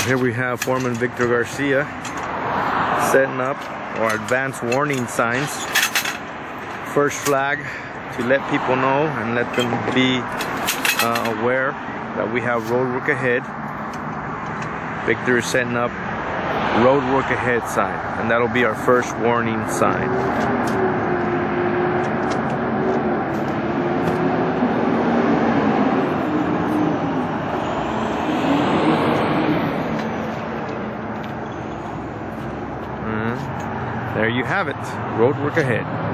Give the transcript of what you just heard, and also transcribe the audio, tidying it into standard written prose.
Here we have Foreman Victor Garcia setting up our advanced warning signs. First flag to let people know and let them be aware that we have road work ahead. Victor is setting up road work ahead sign, and that'll be our first warning sign. There you have it, road work ahead.